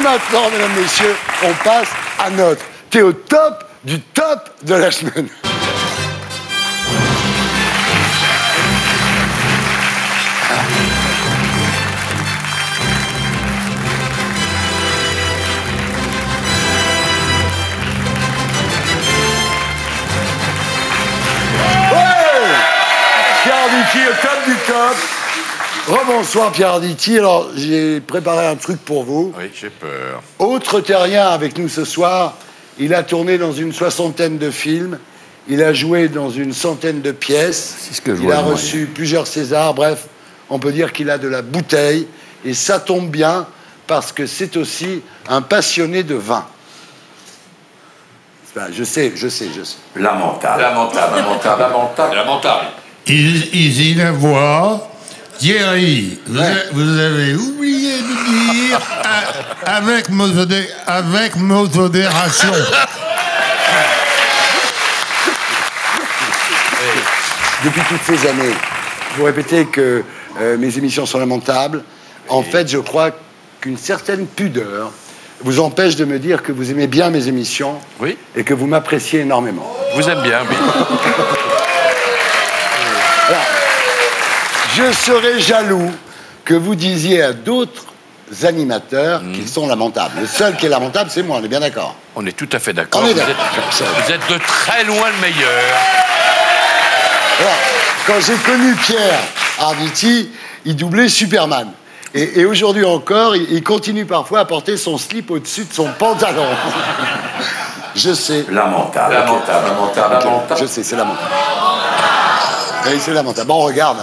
maintenant, mesdames, messieurs, on passe à notre. T'es au top du top de la semaine. Pierre Arditi, au top du top. Rebonsoir Pierre Arditi. Alors, j'ai préparé un truc pour vous. Oui, j'ai peur. Autre terrien avec nous ce soir. Il a tourné dans une 60aine de films. Il a joué dans une 100aine de pièces. C'est ce que je Il vois, a moi, reçu plusieurs Césars. Bref, on peut dire qu'il a de la bouteille. Et ça tombe bien parce que c'est aussi un passionné de vin. Ben, je sais. Lamentable. Ici la voix. Thierry, vous avez oublié de dire avec modération. Depuis toutes ces années, vous répétez que mes émissions sont lamentables. En fait, je crois qu'une certaine pudeur vous empêche de me dire que vous aimez bien mes émissions et que vous m'appréciez énormément. Je vous aime bien, oui. Alors, je serais jaloux que vous disiez à d'autres animateurs qu'ils sont lamentables. Le seul qui est lamentable, c'est moi, on est bien d'accord? On est tout à fait d'accord. On est Vous d'accord. êtes de très loin le meilleur. Alors, quand j'ai connu Pierre Arditi, il doublait Superman. Et aujourd'hui encore, il continue parfois à porter son slip au-dessus de son pantalon. Je sais. Lamentable. Je sais, c'est lamentable. Oui, c'est lamentable. Bon, on regarde.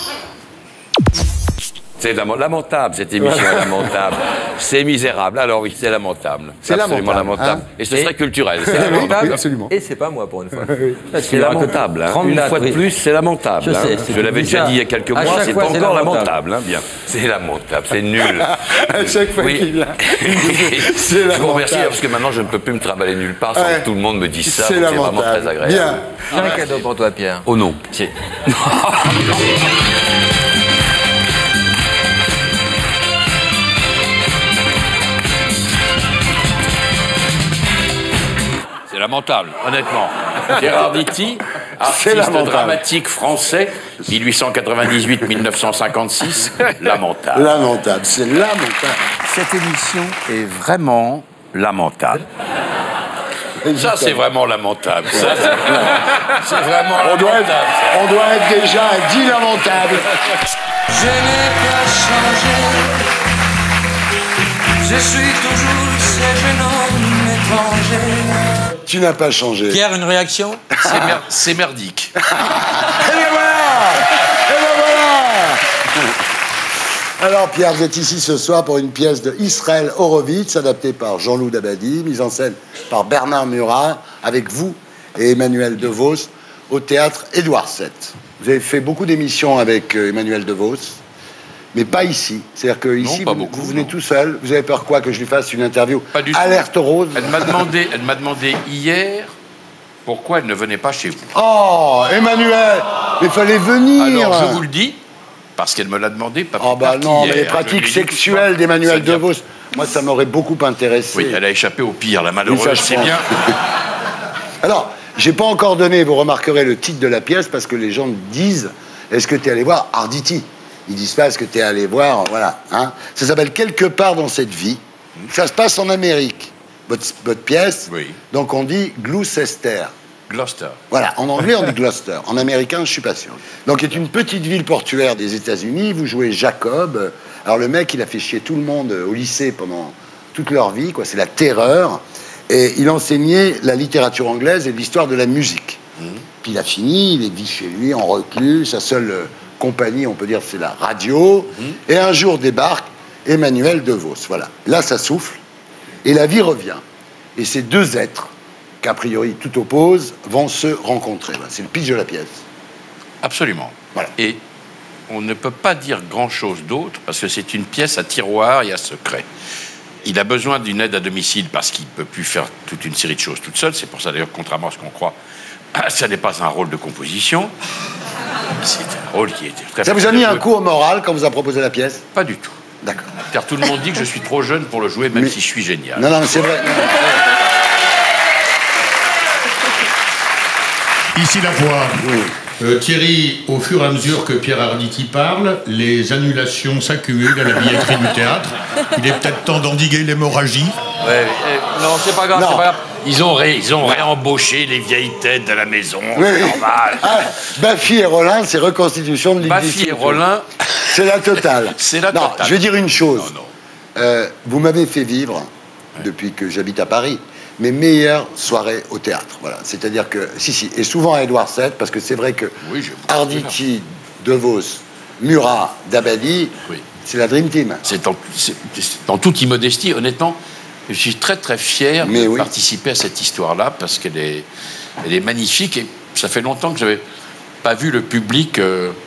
C'est lamentable, cette émission est lamentable. C'est misérable. Alors oui, c'est lamentable. C'est absolument lamentable, lamentable. Et ce serait culturel. C'est lamentable. Oui, absolument. Et c'est pas moi pour une fois. C'est lamentable. Hein. Une fois de plus, c'est lamentable. Je sais, Je l'avais déjà dit il y a quelques mois, c'est pas encore lamentable. Hein, bien. C'est lamentable, c'est nul. À chaque fois qu'il l'a. C'est Je vous remercie lamentable. parce que maintenant je ne peux plus me trimballer nulle part sans que tout le monde me dise ça. C'est C'est vraiment lamentable. très agréable. Bien. J'ai un cadeau pour toi, Pierre. Oh non. Si. C'est lamentable, honnêtement. Pierre Arditi, C'est artiste lamentable. dramatique français, 1898-1956, lamentable. Lamentable, c'est lamentable. Cette émission est vraiment lamentable. Ça, c'est vraiment lamentable. Ça, c'est vraiment On doit lamentable. être déjà à 10 lamentables. Je n'ai pas changé. Je suis toujours ce jeune homme étranger. Tu n'as pas changé. Pierre, une réaction? C'est merdique. Et bien voilà. Alors Pierre, vous êtes ici ce soir pour une pièce de Israël Horowitz, adaptée par Jean-Loup Dabadi, mise en scène par Bernard Murat, avec vous et Emmanuel DeVos, au théâtre Édouard VII. Vous avez fait beaucoup d'émissions avec Emmanuel DeVos, mais pas ici. C'est-à-dire que ici, pas vous, beaucoup, vous venez non. tout seul. Vous avez peur quoi, que je lui fasse une interview Pas du tout. Alerte rose? Elle m'a demandé hier pourquoi elle ne venait pas chez vous. Oh, Emmanuel, mais fallait venir. Alors, je vous le dis, parce qu'elle me l'a demandé, pas plus Oh bah tard non, qu'hier. mais les Je pratiques l'ai dit sexuelles tout d'Emmanuel ça vient- DeVos, moi ça m'aurait beaucoup intéressé. Oui, elle a échappé au pire, la Oui, ça, malheureuse, je c'est pense. bien. Alors, j'ai pas encore donné, vous remarquerez le titre de la pièce, parce que les gens disent, est-ce que tu es allé voir Arditi? Ils disent pas, est-ce que tu es allé voir, voilà. Hein. Ça s'appelle Quelque part dans cette vie. Ça se passe en Amérique, votre pièce. Oui. Donc on dit Gloucester. Gloucester. Voilà, en anglais on dit Gloucester, en américain je suis pas sûr. Donc c'est une petite ville portuaire des États-Unis, vous jouez Jacob. Alors le mec il a fait chier tout le monde au lycée pendant toute leur vie, quoi, c'est la terreur. Et il enseignait la littérature anglaise et l'histoire de la musique. Puis il a fini, il vit chez lui en reclus, sa seule compagnie on peut dire c'est la radio. Et un jour débarque Emmanuel DeVos, voilà. Là ça souffle et la vie revient. Et ces deux êtres qu'a priori tout oppose, vont se rencontrer. Voilà, c'est le pitch de la pièce. Absolument. Voilà. Et on ne peut pas dire grand-chose d'autre, parce que c'est une pièce à tiroir et à secret. Il a besoin d'une aide à domicile parce qu'il ne peut plus faire toute une série de choses toute seule. C'est pour ça, d'ailleurs, contrairement à ce qu'on croit, ça n'est pas un rôle de composition. C'est un rôle qui était très... Ça vous a mis un coup au moral quand vous a proposé la pièce? Pas du tout. D'accord. Car tout le monde dit que je suis trop jeune pour le jouer, même Mais- si je suis génial. Non, non, mais c'est vrai. Ici la voix. Oui. Thierry, au fur et à mesure que Pierre Arditi parle, les annulations s'accumulent à la billetterie du théâtre. Il est peut-être temps d'endiguer l'hémorragie. Ouais, non, c'est pas grave, Non. c'est pas grave. Ils ont réembauché les vieilles têtes de la maison, Oui, c'est oui. normal. Ah, Baffy et Rollin, c'est reconstitution de l'île Baffy et Rollin, C'est la totale. C'est la non, totale. je vais dire une chose. Non. Vous m'avez fait vivre, depuis que j'habite à Paris, mes meilleures soirées au théâtre. Voilà. C'est-à-dire que, si, et souvent à Édouard VII, parce que c'est vrai que Oui, j'ai beaucoup Arditi, De Vos, Murat, Dabadi, Oui. c'est la Dream Team. c'est en toute immodestie, honnêtement, je suis très très fier Mais de oui. participer à cette histoire-là parce qu'elle est, elle est magnifique et ça fait longtemps que je n'avais pas vu le public,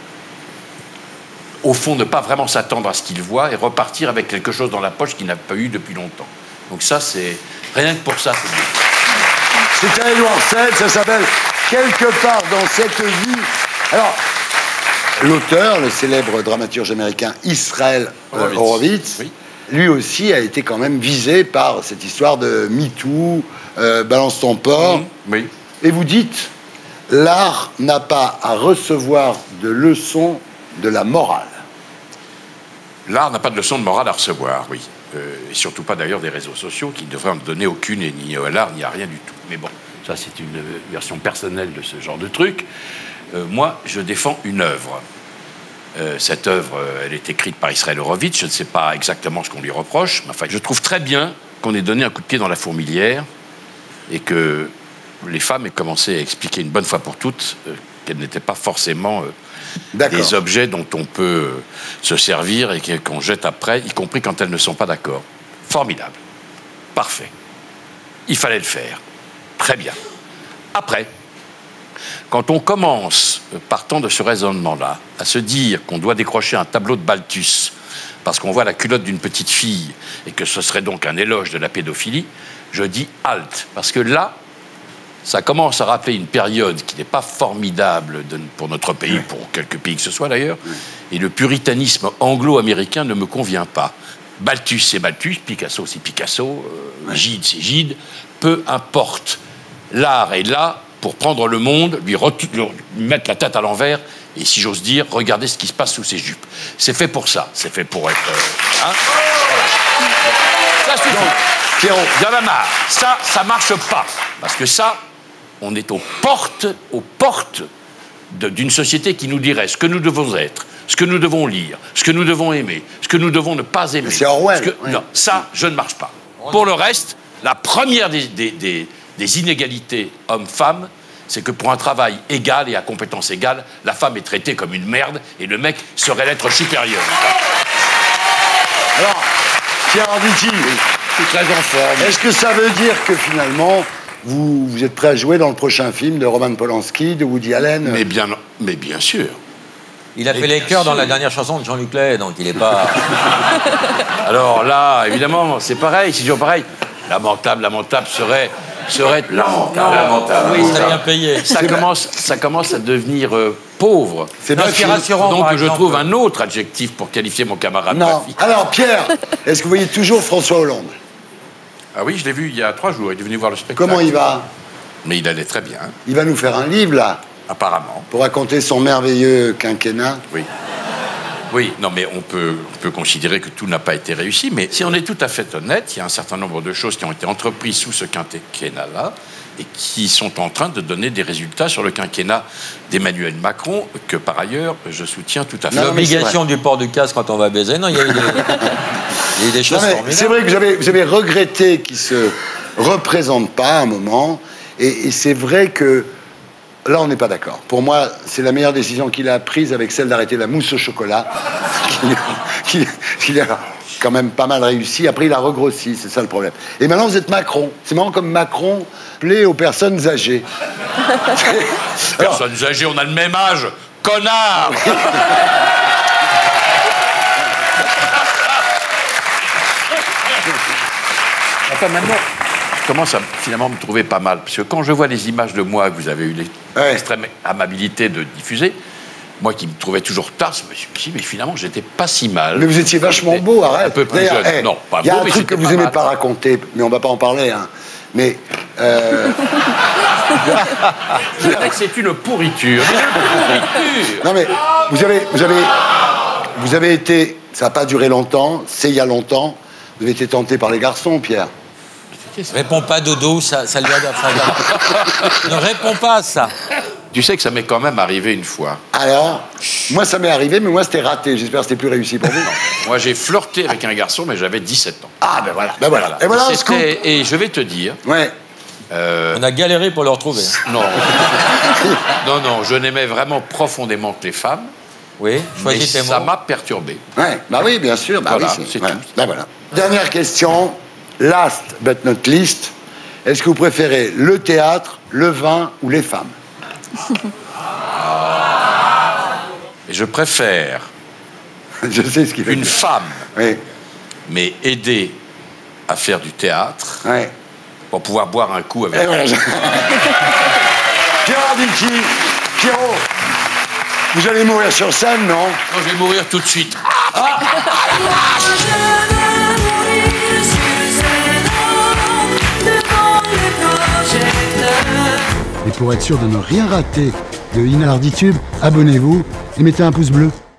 au fond, ne pas vraiment s'attendre à ce qu'il voit et repartir avec quelque chose dans la poche qu'il n'a pas eu depuis longtemps. Donc ça, c'est rien que pour ça, c'est bien. C'est à Édouard VII, ça s'appelle Quelque part dans cette vie. Alors, l'auteur, le célèbre dramaturge américain Israël Horowitz, Oui. lui aussi a été quand même visé par cette histoire de MeToo, balance ton porc. Oui. Et vous dites, l'art n'a pas à recevoir de leçons de la morale. L'art n'a pas de leçon de morale à recevoir, oui. Et surtout pas d'ailleurs des réseaux sociaux qui ne devraient en donner aucune, et ni à l'art, ni à rien du tout. Mais bon, ça c'est une version personnelle de ce genre de truc. Moi, je défends une œuvre. Cette œuvre, elle est écrite par Israël Horowitz. Je ne sais pas exactement ce qu'on lui reproche, mais enfin, je trouve très bien qu'on ait donné un coup de pied dans la fourmilière et que les femmes aient commencé à expliquer une bonne fois pour toutes qu'elles n'étaient pas forcément des objets dont on peut se servir et qu'on jette après, y compris quand elles ne sont pas d'accord. Formidable. Parfait. Il fallait le faire. Très bien. Après, quand on commence, partant de ce raisonnement-là, à se dire qu'on doit décrocher un tableau de Balthus parce qu'on voit la culotte d'une petite fille et que ce serait donc un éloge de la pédophilie, je dis halte. Parce que là, ça commence à rappeler une période qui n'est pas formidable pour notre pays, pour quelques pays que ce soit d'ailleurs, et le puritanisme anglo-américain ne me convient pas. Balthus, c'est Balthus, Picasso, c'est Picasso, Gide, c'est Gide, peu importe. L'art est là pour prendre le monde, lui mettre la tête à l'envers, et si j'ose dire, regarder ce qui se passe sous ses jupes. C'est fait pour ça, c'est fait pour être... hein, voilà. Ça suffit. Pierrot. Il y en a marre. Ça marche pas. Parce que ça, on est aux portes d'une société qui nous dirait ce que nous devons être, ce que nous devons lire, ce que nous devons aimer, ce que nous devons ne pas aimer. C'est Orwell. Oui. Non, ça, je ne marche pas. Pour le reste, la première des inégalités hommes-femmes, c'est que pour un travail égal et à compétence égale, la femme est traitée comme une merde et le mec serait l'être supérieur. Alors, Pierre Arditi, C'est très en forme. est-ce que ça veut dire que finalement, vous êtes prêt à jouer dans le prochain film de Roman Polanski, de Woody Allen? Mais bien sûr. Il a fait les chœurs dans la dernière chanson de Jean-Luc Lay, donc il n'est pas... Alors là, évidemment, c'est pareil, c'est toujours pareil. Lamentable serait lamentable. Oui, c'est bien payé. Ça commence à devenir pauvre. C'est Non, Baffy. c'est rassurant. Donc par je exemple. trouve un autre adjectif pour qualifier mon camarade Non. Baffy. Alors, Pierre, est-ce que vous voyez toujours François Hollande? Ah oui, je l'ai vu il y a 3 jours, il est venu voir le spectacle. Comment il va? Mais il allait très bien, Il va nous faire un livre, là, apparemment. pour raconter son merveilleux quinquennat. Oui. Oui, non, mais on peut considérer que tout n'a pas été réussi, mais si on est tout à fait honnête, il y a un certain nombre de choses qui ont été entreprises sous ce quinquennat-là et qui sont en train de donner des résultats sur le quinquennat d'Emmanuel Macron, que par ailleurs, je soutiens tout à fait. Non, mais L'obligation du port du casque quand on va baiser, non, il y a eu des choses Non, mais formidables. c'est vrai que j'avais regretté qu'il se représente pas à un moment, et c'est vrai que là, on n'est pas d'accord. Pour moi, c'est la meilleure décision qu'il a prise avec celle d'arrêter la mousse au chocolat, qu'il a quand même pas mal réussi. Après, il a regrossi, c'est ça le problème. Et maintenant, vous êtes Macron. C'est marrant comme Macron plaît aux personnes âgées. Alors, Personnes âgées, on a le même âge. Connard. Enfin, maintenant, je commence à finalement me trouver pas mal. Parce que quand je vois les images de moi que vous avez eu l'extrême amabilité de diffuser, Moi qui me trouvais toujours tard, je me suis dit, mais finalement, j'étais pas si mal. Mais vous étiez vachement beau, arrête. Un peu plus jeune. Non, pas il y a beau, un mais truc que j'étais vous pas aimez mal. pas raconter, mais on va pas en parler, hein. Mais... Je dirais que c'est une pourriture. Une pourriture. Non mais, vous avez été... Ça n'a pas duré longtemps, c'est il y a longtemps. Vous avez été tenté par les garçons, Pierre. Réponds pas, Dodo, ça lui a... Ne réponds pas à ça. Tu sais que ça m'est quand même arrivé une fois. Alors, moi ça m'est arrivé, mais moi c'était raté. J'espère que c'était plus réussi pour vous. Moi, j'ai flirté avec un garçon, mais j'avais 17 ans. Ah ben voilà, ben voilà. Et voilà un scoop. Et je vais te dire... Ouais. On a galéré pour le retrouver. Non. non, je n'aimais vraiment profondément que les femmes. Oui, Mais choisis tes mots. ça m'a perturbé. Ouais, bah oui, bien sûr. Bah Voilà, oui, c'est voilà. tout. Bah voilà. Dernière question, last but not least. Est-ce que vous préférez le théâtre, le vin ou les femmes? Et je préfère Je sais ce qu'il fait. une femme, Oui, mais aidée à faire du théâtre ouais. pour pouvoir boire un coup avec Et voilà. Pierre Arditi, Pierrot, vous allez mourir sur scène, non? Non, je vais mourir tout de suite. Et pour être sûr de ne rien rater de Inarditube, abonnez-vous et mettez un pouce bleu.